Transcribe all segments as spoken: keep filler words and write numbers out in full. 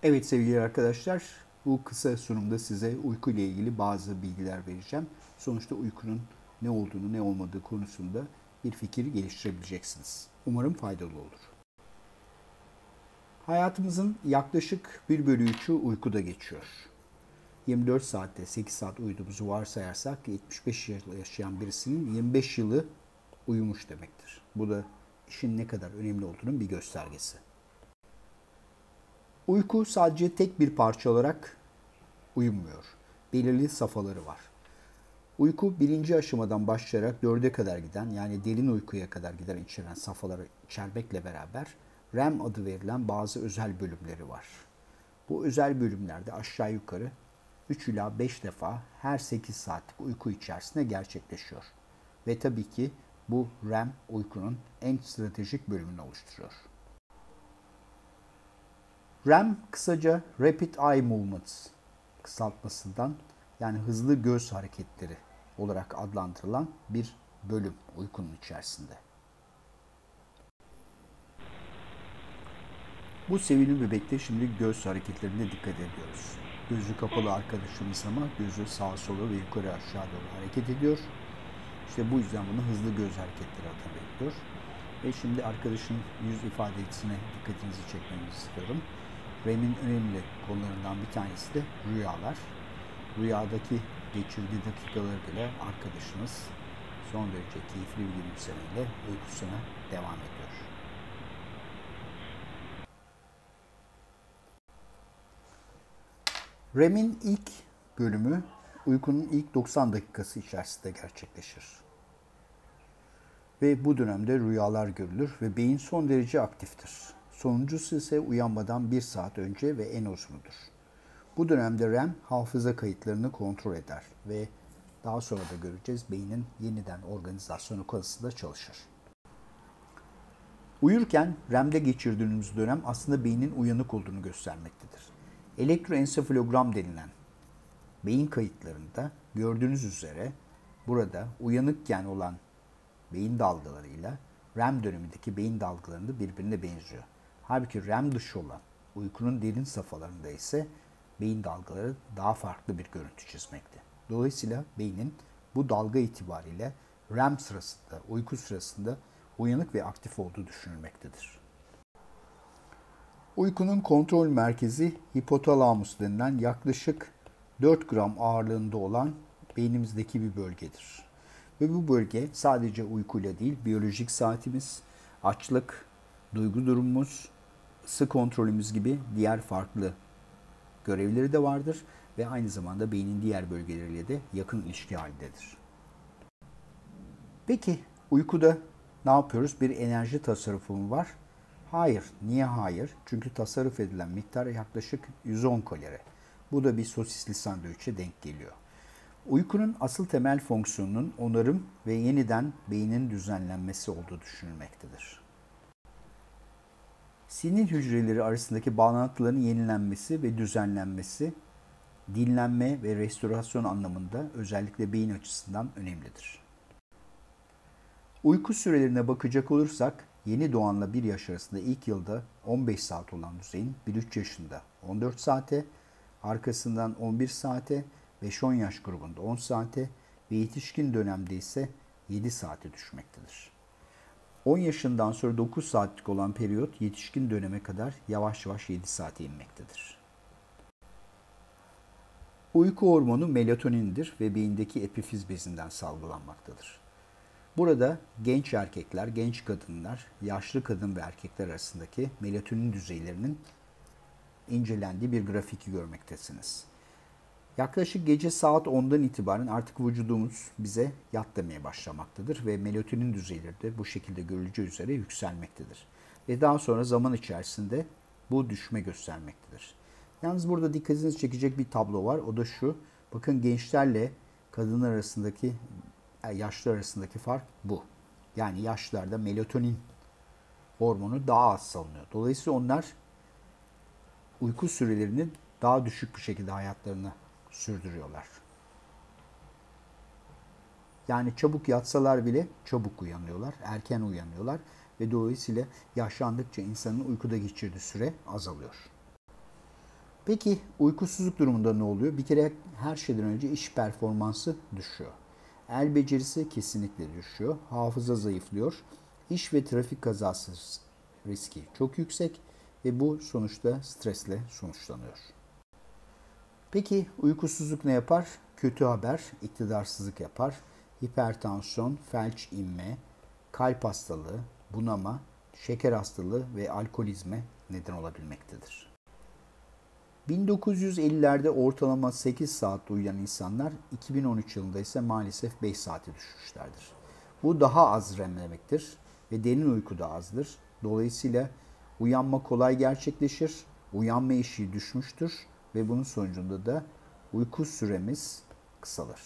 Evet sevgili arkadaşlar, bu kısa sunumda size uyku ile ilgili bazı bilgiler vereceğim. Sonuçta uykunun ne olduğunu ne olmadığı konusunda bir fikir geliştirebileceksiniz. Umarım faydalı olur. Hayatımızın yaklaşık bir bölü üçü uykuda geçiyor. yirmi dört saatte sekiz saat uyuduğumuzu varsayarsak yetmiş beş yıl yaşayan birisinin yirmi beş yılı uyumuş demektir. Bu da işin ne kadar önemli olduğunun bir göstergesi. Uyku sadece tek bir parça olarak uyumuyor. Belirli safhaları var. Uyku birinci aşamadan başlayarak dörde kadar giden, yani derin uykuya kadar giden içeren safhaları içermekle beraber R E M adı verilen bazı özel bölümleri var. Bu özel bölümlerde aşağı yukarı üç ila beş defa her sekiz saatlik uyku içerisinde gerçekleşiyor. Ve tabii ki bu R E M uykunun en stratejik bölümünü oluşturuyor. R E M kısaca Rapid Eye Movements kısaltmasından, yani hızlı göz hareketleri olarak adlandırılan bir bölüm uykunun içerisinde. Bu sevimli bebekte şimdi göz hareketlerine dikkat ediyoruz. Gözü kapalı arkadaşımız ama gözü sağa sola ve yukarı aşağı doğru hareket ediyor. İşte bu yüzden buna hızlı göz hareketleri adı veriliyor. Ve şimdi arkadaşın yüz ifadesine dikkatinizi çekmenizi istiyorum. R E M'in önemli konularından bir tanesi de rüyalar. Rüyadaki geçirdiği dakikaları bile arkadaşınız son derece keyifli bir gülümsemeyle uykusuna devam ediyor. R E M'in ilk bölümü uykunun ilk doksan dakikası içerisinde gerçekleşir. Ve bu dönemde rüyalar görülür ve beyin son derece aktiftir. Sonuncusu ise uyanmadan bir saat önce ve en uzunudur. Bu dönemde R E M hafıza kayıtlarını kontrol eder ve daha sonra da göreceğiz beynin yeniden organizasyonu konusunda çalışır. Uyurken R E M'de geçirdiğimiz dönem aslında beynin uyanık olduğunu göstermektedir. Elektroensefalogram denilen beyin kayıtlarında gördüğünüz üzere burada uyanıkken olan beyin dalgalarıyla R E M dönemindeki beyin dalgalarında birbirine benziyor. Halbuki R E M dışı olan uykunun derin safhalarında ise beyin dalgaları daha farklı bir görüntü çizmekte. Dolayısıyla beynin bu dalga itibariyle R E M sırasında, uyku sırasında uyanık ve aktif olduğu düşünülmektedir. Uykunun kontrol merkezi hipotalamus denilen yaklaşık dört gram ağırlığında olan beynimizdeki bir bölgedir. Ve bu bölge sadece uykuyla değil, biyolojik saatimiz, açlık, duygu durumumuz, ısı kontrolümüz gibi diğer farklı görevleri de vardır ve aynı zamanda beynin diğer bölgeleriyle de yakın ilişki halindedir. Peki uykuda ne yapıyoruz? Bir enerji tasarrufu mu var? Hayır. Niye hayır? Çünkü tasarruf edilen miktar yaklaşık yüz on kalori. Bu da bir sosisli sandviçe denk geliyor. Uykunun asıl temel fonksiyonunun onarım ve yeniden beynin düzenlenmesi olduğu düşünülmektedir. Sinir hücreleri arasındaki bağlantıların yenilenmesi ve düzenlenmesi, dinlenme ve restorasyon anlamında özellikle beyin açısından önemlidir. Uyku sürelerine bakacak olursak, yeni doğanla bir yaş arasında ilk yılda on beş saat olan düzeyin bir üç yaşında on dört saate, arkasından on bir saate, beş on yaş grubunda on saate ve yetişkin dönemde ise yedi saate düşmektedir. on yaşından sonra dokuz saatlik olan periyot yetişkin döneme kadar yavaş yavaş yedi saate inmektedir. Uyku hormonu melatonindir ve beyindeki epifiz bezinden salgılanmaktadır. Burada genç erkekler, genç kadınlar, yaşlı kadın ve erkekler arasındaki melatonin düzeylerinin incelendiği bir grafiki görmektesiniz. Yaklaşık gece saat ondan itibaren artık vücudumuz bize yat demeye başlamaktadır ve melatonin düzeyleri de bu şekilde görüleceği üzere yükselmektedir. Ve daha sonra zaman içerisinde bu düşme göstermektedir. Yalnız burada dikkatinizi çekecek bir tablo var. O da şu. Bakın gençlerle kadınlar arasındaki, yaşlılar arasındaki fark bu. Yani yaşlılarda melatonin hormonu daha az salınıyor. Dolayısıyla onlar uyku sürelerini daha düşük bir şekilde hayatlarına sürdürüyorlar. Yani çabuk yatsalar bile çabuk uyanıyorlar, erken uyanıyorlar ve dolayısıyla yaşlandıkça insanın uykuda geçirdiği süre azalıyor. Peki uykusuzluk durumunda ne oluyor? Bir kere her şeyden önce iş performansı düşüyor. El becerisi kesinlikle düşüyor. Hafıza zayıflıyor. İş ve trafik kazası riski çok yüksek ve bu sonuçta stresle sonuçlanıyor. Peki uykusuzluk ne yapar? Kötü haber, iktidarsızlık yapar. Hipertansiyon, felç inme, kalp hastalığı, bunama, şeker hastalığı ve alkolizme neden olabilmektedir. bin dokuz yüz ellilerde ortalama sekiz saat uyuyan insanlar iki bin on üç yılında ise maalesef beş saate düşmüşlerdir. Bu daha az R E M demektir ve derin uyku da azdır. Dolayısıyla uyanma kolay gerçekleşir, uyanma eşiği düşmüştür ve bunun sonucunda da uyku süremiz kısalır.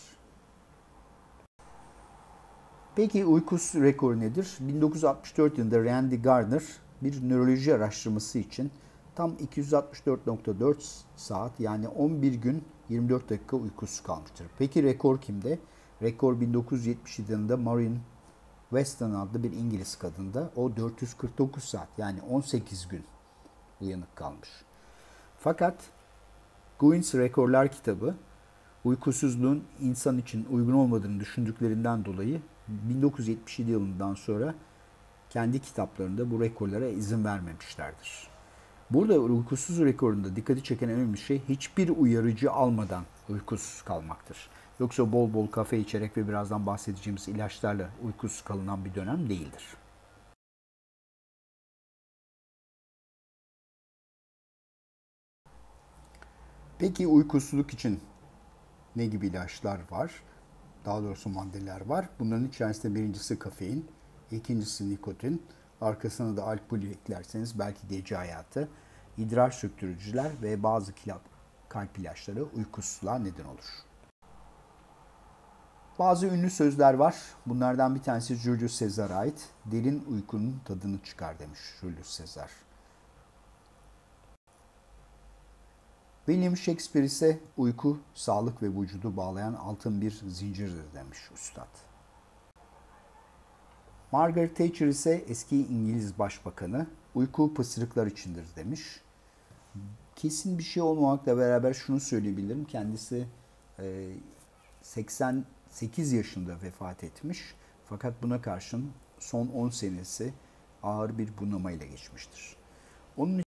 Peki uyku rekoru nedir? bin dokuz yüz altmış dört yılında Randy Gardner bir nöroloji araştırması için tam iki yüz altmış dört nokta dört saat yani on bir gün yirmi dört dakika uykusuz kalmıştır. Peki rekor kimde? Rekor bin dokuz yüz yetmiş yedi yılında Maureen Weston adlı bir İngiliz kadında. O dört yüz kırk dokuz saat yani on sekiz gün uyanık kalmış. Fakat Guinness Rekorlar kitabı uykusuzluğun insan için uygun olmadığını düşündüklerinden dolayı bin dokuz yüz yetmiş yedi yılından sonra kendi kitaplarında bu rekorlara izin vermemişlerdir. Burada uykusuz rekorunda dikkati çeken önemli şey hiçbir uyarıcı almadan uykusuz kalmaktır. Yoksa bol bol kafe içerek ve birazdan bahsedeceğimiz ilaçlarla uykusuz kalınan bir dönem değildir. Peki uykusuzluk için ne gibi ilaçlar var? Daha doğrusu maddeler var. Bunların içerisinde birincisi kafein, ikincisi nikotin, arkasına da alkolü eklerseniz belki gece hayatı, idrar söktürücüler ve bazı kalp ilaçları uykusuzluğa neden olur. Bazı ünlü sözler var. Bunlardan bir tanesi Julius Caesar'a ait. Derin uykunun tadını çıkar demiş Julius Caesar. William Shakespeare ise uyku, sağlık ve vücudu bağlayan altın bir zincirdir demiş üstad. Margaret Thatcher ise eski İngiliz başbakanı, uyku pısırıklar içindir demiş. Kesin bir şey olmamakla beraber şunu söyleyebilirim. Kendisi seksen sekiz yaşında vefat etmiş. Fakat buna karşın son on senesi ağır bir bunamayla geçmiştir. Onun